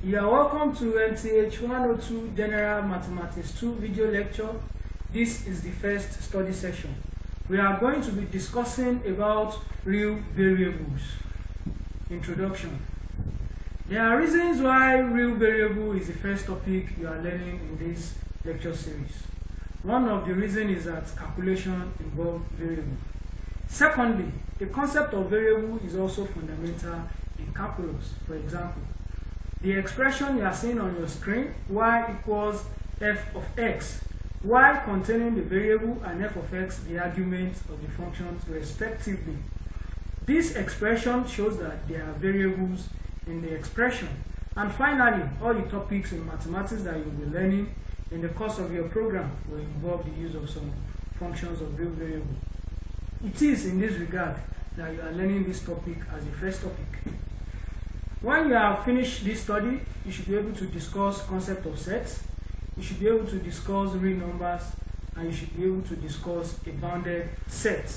You are welcome to MTH 102 General Mathematics 2 video lecture. This is the first study session. We are going to be discussing about real variables. Introduction. There are reasons why real variable is the first topic you are learning in this lecture series. One of the reasons is that calculation involves variable. Secondly, the concept of variable is also fundamental in calculus. For example, the expression you are seeing on your screen, y equals f of x, y containing the variable and f of x the argument of the functions respectively. This expression shows that there are variables in the expression. And finally, all the topics in mathematics that you will be learning in the course of your program will involve the use of some functions of real variable. It is in this regard that you are learning this topic as the first topic. When you have finished this study, you should be able to discuss concept of sets, you should be able to discuss real numbers, and you should be able to discuss a bounded set.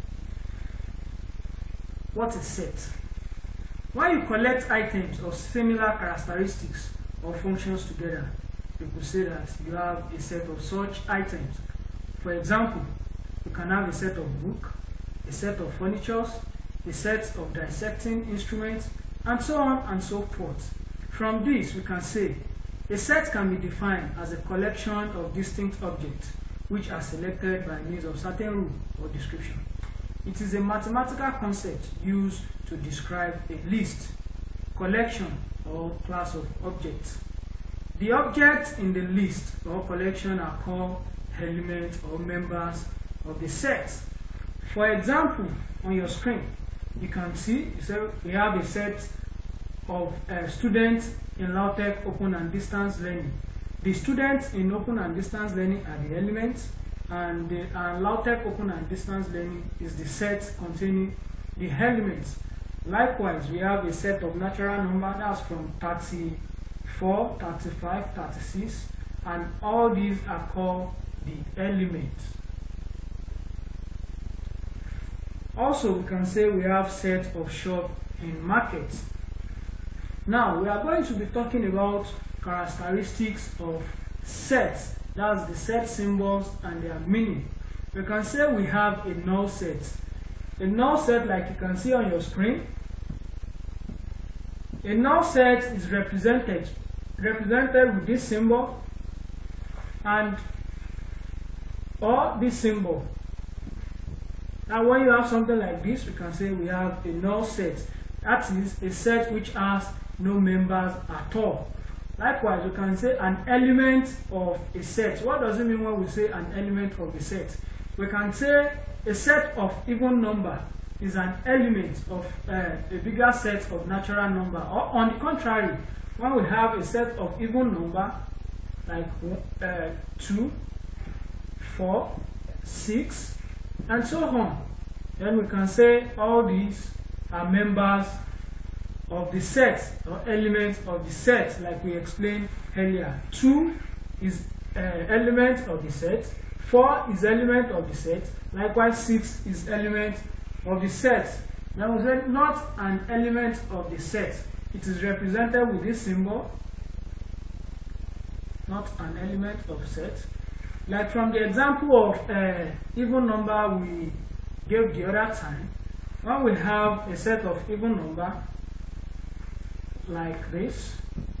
What is set? When you collect items of similar characteristics or functions together, you could say that you have a set of such items. For example, you can have a set of books, a set of furniture, a set of dissecting instruments, and so on and so forth. From this, we can say a set can be defined as a collection of distinct objects which are selected by means of certain rule or description. It is a mathematical concept used to describe a list, collection, or class of objects. The objects in the list or collection are called elements or members of the set. For example, on your screen, you can see we have a set of students in LAUTECH open and distance learning. The students in open and distance learning are the elements, and LAUTECH open and distance learning is the set containing the elements. Likewise, we have a set of natural numbers that's from 34, 35, 36, and all these are called the elements. Also, we can say we have set of shop in markets. Now, we are going to be talking about characteristics of sets. That's the set symbols and their meaning. We can say we have a null set. A null set, like you can see on your screen, a null set is represented with this symbol and or this symbol. Now, when you have something like this, we can say we have a null set. That is a set which has no members at all. Likewise, we can say an element of a set. What does it mean when we say an element of a set? We can say a set of even number is an element of a bigger set of natural number. Or on the contrary, when we have a set of even number, like 2, 4, 6, and so on, then we can say all these are members of the set or elements of the set, like we explained earlier. 2 is element of the set, 4 is element of the set, likewise 6 is element of the set. Now we say not an element of the set. It is represented with this symbol, not an element of set. Like from the example of even number we gave the other time, when we have a set of even number like this,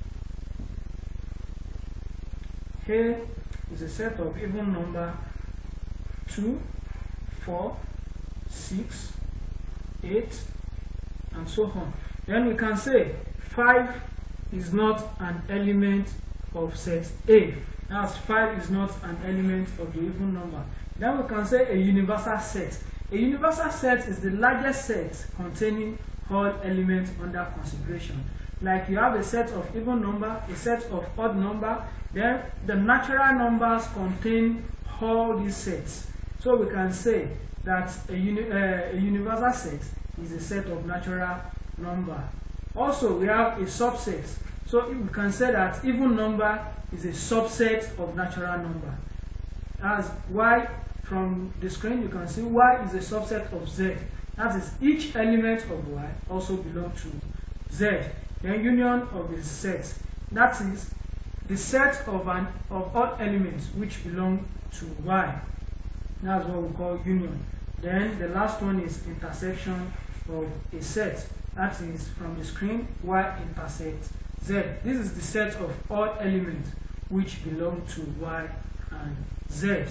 here is a set of even number 2, 4, 6, 8, and so on. Then we can say 5 is not an element of set A. As 5 is not an element of the even number. Then we can say a universal set. A universal set is the largest set containing all elements under consideration. Like you have a set of even number, a set of odd number, then the natural numbers contain all these sets. So we can say that a universal set is a set of natural number. Also, we have a subset. So we can say that even number is a subset of natural number. As y, from the screen you can see y is a subset of z. That is, each element of y also belongs to z. The union of the set that is the set of all elements which belong to Y. That's what we call union. Then the last one is intersection of a set. That is from the screen Y intersects Z. This is the set of all elements which belong to Y and Z.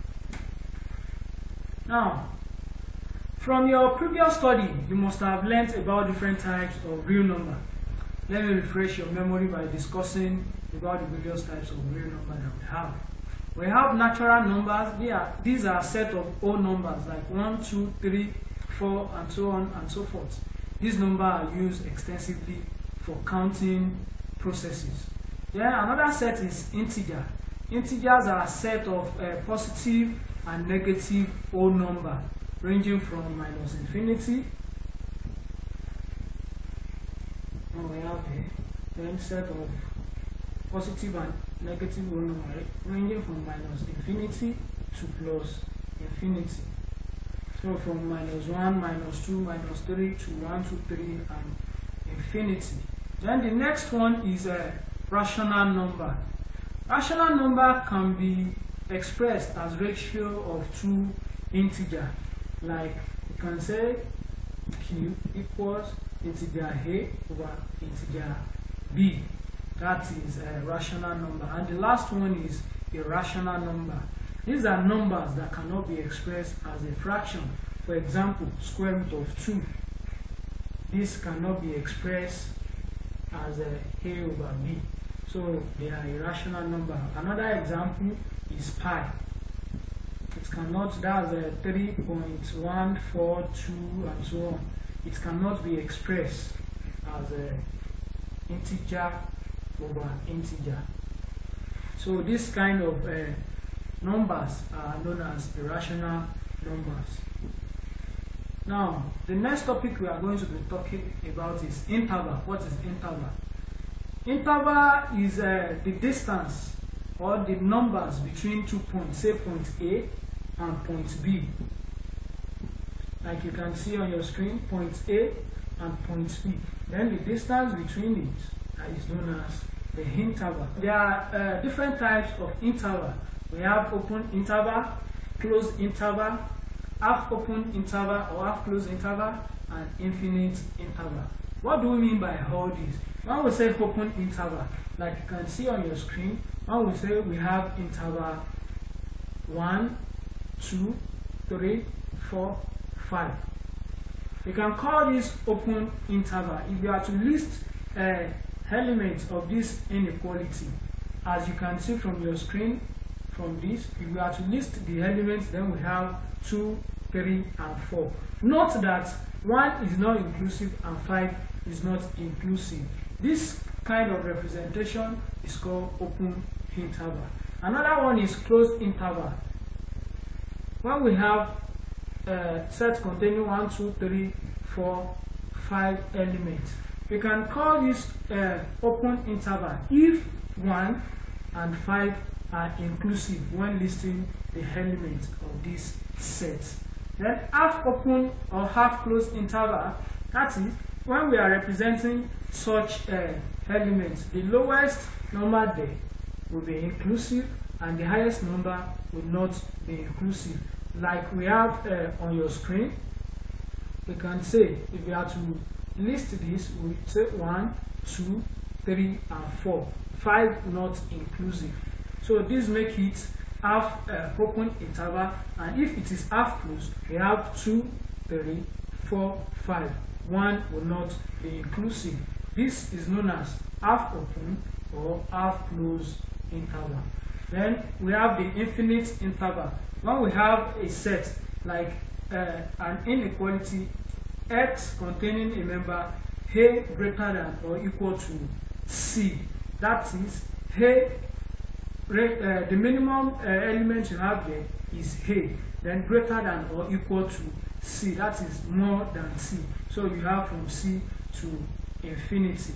Now, from your previous study, you must have learnt about different types of real number. Let me refresh your memory by discussing about the various types of real number that we have. We have natural numbers. These are a set of whole numbers like 1, 2, 3, 4, and so on and so forth. These numbers are used extensively for counting processes. Then another set is integer. Integers are a set of positive and negative whole number ranging from -infinity. And we have a set of positive and negative whole number ranging from -infinity to +infinity. So from -1, -2, -3 to 1, 2, 3 and infinity. Then the next one is a rational number. Rational number can be expressed as ratio of two integers. Like you can say Q equals integer A over integer B. That is a rational number. And the last one is a irrational number. These are numbers that cannot be expressed as a fraction. For example, square root of 2. This cannot be expressed as A over B. So they are irrational number. Another example is pi. It cannot, that's 3.142 and so on. It cannot be expressed as a integer over integer. So this kind of numbers are known as irrational numbers. Now, the next topic we are going to be talking about is interval. What is interval? Interval is the distance or the numbers between 2 points, say point A and point B. Like you can see on your screen, point A and point B. Then the distance between it is known as the interval. There are different types of interval. We have open interval, closed interval, half open interval or half closed interval, and infinite interval. What do we mean by all these? When we say open interval, like you can see on your screen, when we say we have interval 1, 2, 3, 4, 5. You can call this open interval if you are to list elements of this inequality. As you can see from your screen, from this, if we are to list the elements, then we have 2, 3, and 4. Note that 1 is not inclusive and 5 is not inclusive. This kind of representation is called open interval. Another one is closed interval. When we have a set containing 1, 2, 3, 4, 5 elements, we can call this open interval if 1 and 5 are inclusive when listing the elements of this set. Then half open or half closed interval, that is when we are representing such elements, the lowest number there will be inclusive and the highest number will not be inclusive. Like we have on your screen, we can say, if we are to list this, we say 1, 2, 3, and 4. 5 not inclusive. So this makes it half open interval, and if it is half closed, we have 2, 3, 4, 5. 1 will not be inclusive. This is known as half open or half closed interval. Then we have the infinite interval. When we have a set like an inequality x containing a member a greater than or equal to c, that is the minimum element you have there is a, then greater than or equal to c, that is more than c. So you have from c to infinity.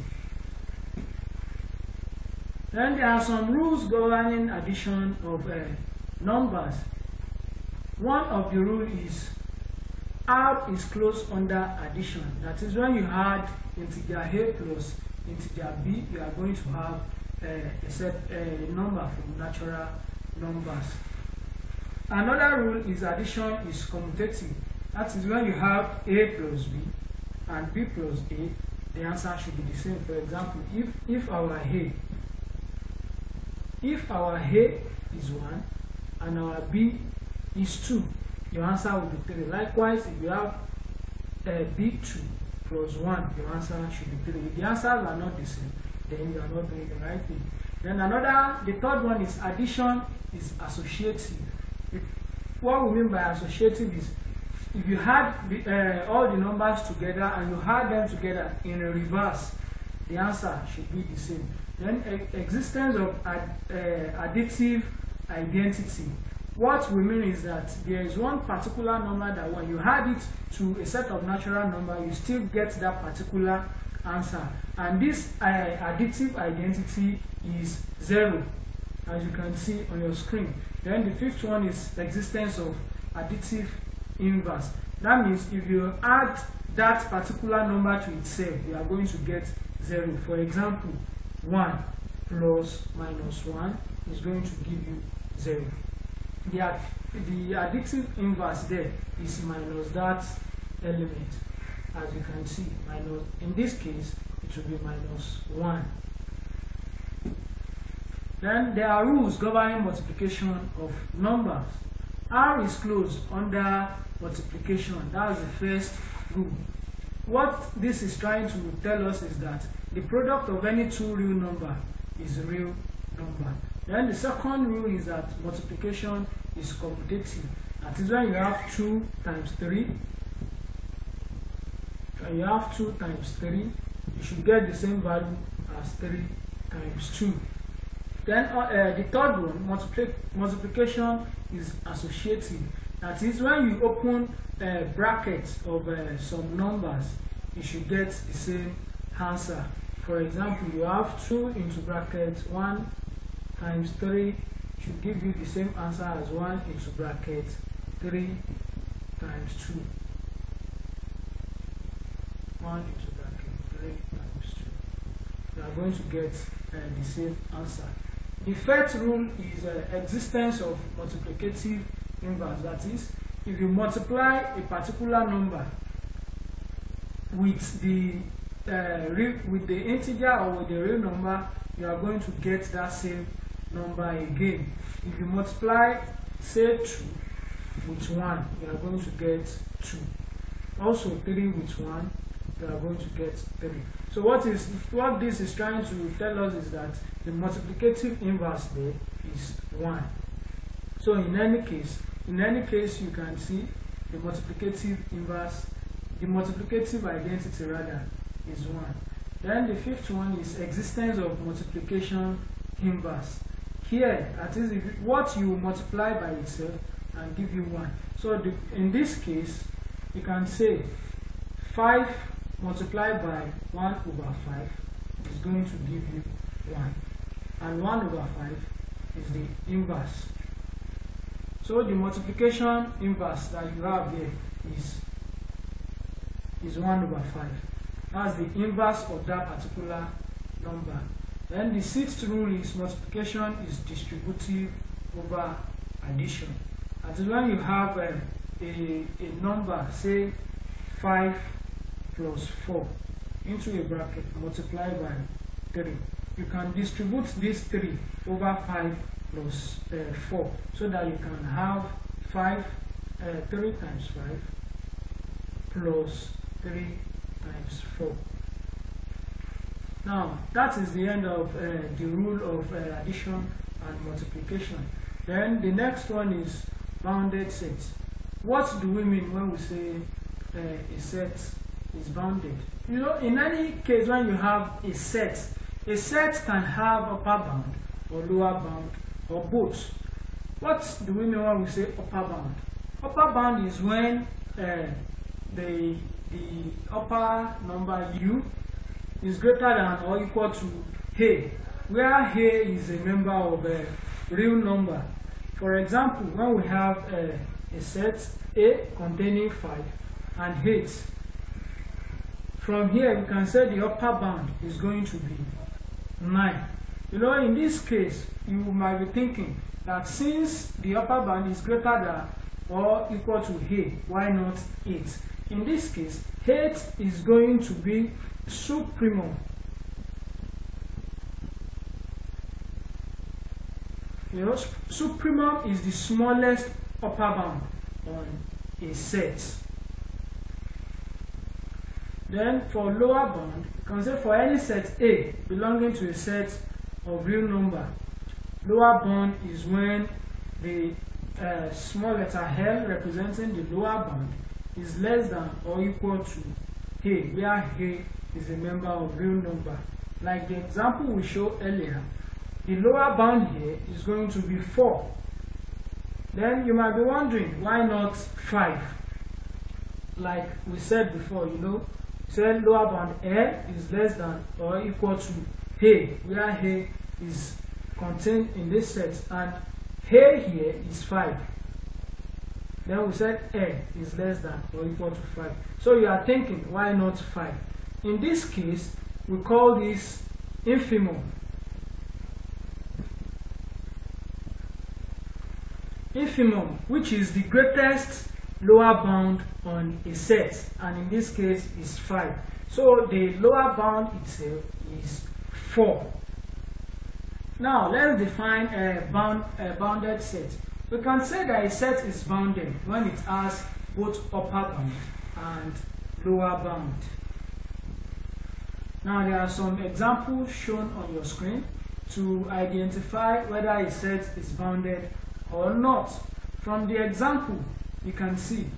Then there are some rules governing addition of numbers. One of the rules is R is closed under addition. That is when you add integer a plus integer b, you are going to have a number from natural numbers. Another rule is addition is commutative. That is, when you have a plus b and b plus a, the answer should be the same. For example, if our a is 1 and our b is 2, your answer will be 3. Likewise, if you have b2 plus 1, your answer should be 3. If the answers are not the same, then you are not doing the right thing. Then the third one is addition is associative. What we mean by associative is, if you had all the numbers together and you had them together in a reverse, the answer should be the same. Then existence of additive identity. What we mean is that there is one particular number that when you add it to a set of natural numbers, you still get that particular answer. And this additive identity is 0, as you can see on your screen. Then the fifth one is existence of additive inverse. That means if you add that particular number to itself, you are going to get 0. For example, 1 plus minus 1 is going to give you 0. The additive inverse there is minus that element. As you can see, minus, in this case, it will be minus 1. Then there are rules governing multiplication of numbers. R is closed under multiplication. That is the first rule. What this is trying to tell us is that the product of any two real number is a real number. Then the second rule is that multiplication is commutative. That is, when you have 2 times 3, when you have 2 times 3, you should get the same value as 3 times 2. Then the third one, multiplication is associative. That is, when you open brackets of some numbers, you should get the same answer. For example, you have 2 into bracket 1 times 3 should give you the same answer as 1 into bracket 3 times 2. 1 into bracket 3 times 2. You are going to get the same answer. The first rule is existence of multiplicative inverse. That is, if you multiply a particular number with the integer or with the real number, you are going to get that same number again. If you multiply, say, 2 with 1, you are going to get 2. Also 3 with 1, you are going to get 3. So what this is trying to tell us is that the multiplicative inverse there is 1. So in any case you can see the multiplicative inverse, the multiplicative identity rather, is 1. Then the fifth one is existence of multiplication inverse. Here, that is, what you multiply by itself and give you 1. So in this case, you can say 5 multiplied by 1 over 5 is going to give you 1. And 1 over 5 is the inverse. So the multiplication inverse that you have here is 1 over 5. That's the inverse of that particular number. Then the sixth rule is multiplication is distributive over addition. That is, when you have a number, say 5 plus 4, into a bracket multiplied by 3. You can distribute this 3 over 5 plus 4, so that you can have 3 times 5 plus 3 times 4. Now, that is the end of the rule of addition and multiplication. Then the next one is bounded sets. What do we mean when we say a set is bounded? You know, in any case, when you have a set can have upper bound or lower bound or both. What do we mean when we say upper bound? Upper bound is when the upper number u is greater than or equal to a, where a is a member of a real number. For example, when we have a set A containing 5 and 8, from here we can say the upper bound is going to be 9. You know, in this case, you might be thinking that since the upper bound is greater than or equal to 8, why not 8? In this case, 8 is going to be supremum. You know, supremum is the smallest upper bound on a set. Then for lower bound, you can say for any set A belonging to a set of real number, lower bound is when the small letter L representing the lower bound is less than or equal to A, where A is a member of real number. Like the example we showed earlier, the lower bound here is going to be 4. Then you might be wondering, why not 5? Like we said before, you know, say lower bound L is less than or equal to A, where A is contained in this set, and A here is 5. Then we said L is less than or equal to 5. So you are thinking, why not 5? In this case, we call this infimum. Infimum, which is the greatest lower bound on a set, and in this case is 5. So the lower bound itself is 4. Now let's define a bounded set. We can say that a set is bounded when it has both upper bound and lower bound. Now there are some examples shown on your screen to identify whether a set is bounded or not. From the example, you can see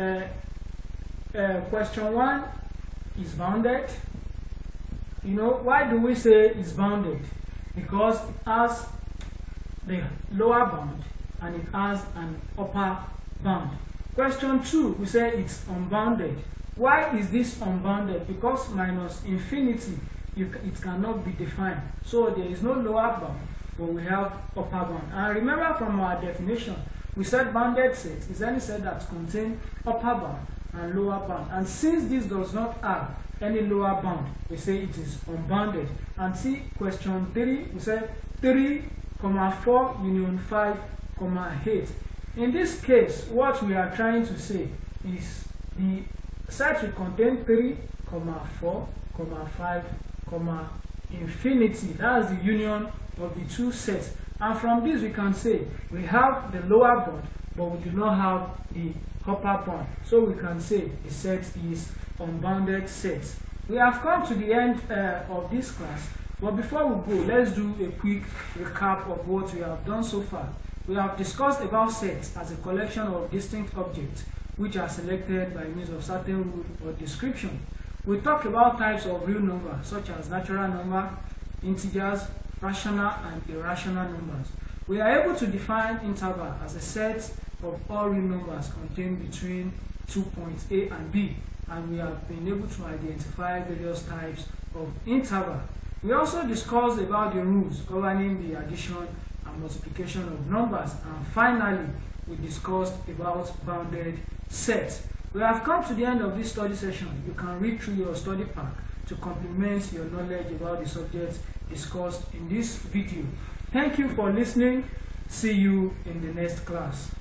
question 1 is bounded. You know, why do we say it's bounded? Because it has the lower bound and it has an upper bound. Question 2, we say it's unbounded. Why is this unbounded? Because minus infinity, it cannot be defined. So there is no lower bound, but we have upper bound. And remember from our definition, we said bounded set is any set that contains upper bound and lower bound. And since this does not have any lower bound, we say it is unbounded. And see question 3, we said 3, 4 union 5, 8. In this case, what we are trying to say is the set will contain 3, 4, 5, infinity. That's the union of the two sets. And from this we can say we have the lower bound, but we do not have the upper bound. So we can say the set is unbounded set. We have come to the end of this class, but before we go, let's do a quick recap of what we have done so far. We have discussed about sets as a collection of distinct objects which are selected by means of certain rule or description. We talked about types of real numbers such as natural number, integers, rational and irrational numbers. We are able to define interval as a set of all real numbers contained between 2 points A and B, and we have been able to identify various types of interval. We also discussed about the rules governing the addition and multiplication of numbers, and finally we discussed about bounded sets. We have come to the end of this study session. You can read through your study pack to complement your knowledge about the subjects discussed in this video. Thank you for listening. See you in the next class.